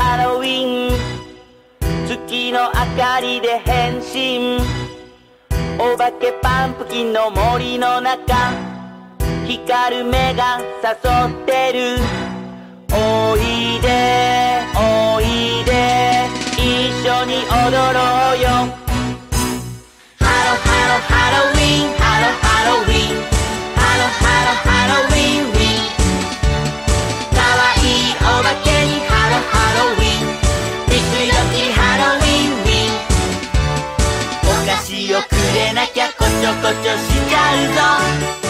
ハロウィン、月の明かりで変身、お化けパンプキンの森の中、光る目が誘ってる。おいでおいで一緒に踊ろうよ。ハロハロハロウィン、ハロハロウィン、ハロハロハロウィンウィン。かわいいお化けにハロハロウィン、びっくりドッキリハロウィンウィン。お菓子をくれなきゃこちょこちょしちゃうぞ。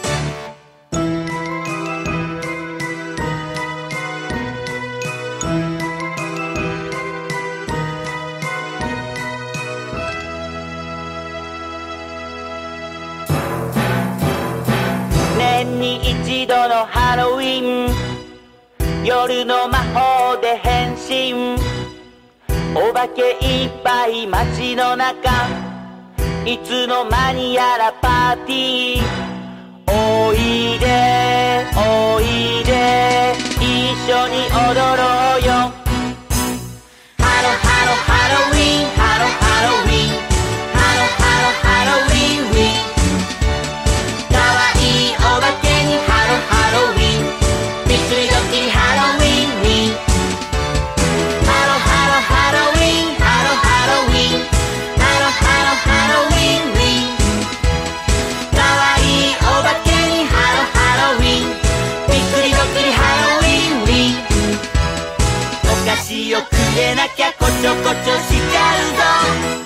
年に一度のハロウィン、夜の魔法で変身、お化けいっぱい街の中、いつの間にやらパーティー。おいでおいで一緒に踊ろうよ。ハロハロハロウィン、ハロハロウィン、ハロハロハロウィンウィン。かわいいお化けにハロハロウィン、びっくりドッキリハロウィンウィン。ハロハロハロウィン、ハロハロウィン、ハロハロハロウィンウィン。かわいいお化けにハロハロウィン、びっくりドッキリハロウィンウィン。お菓子をくれなきゃこちょこちょしちゃうぞ。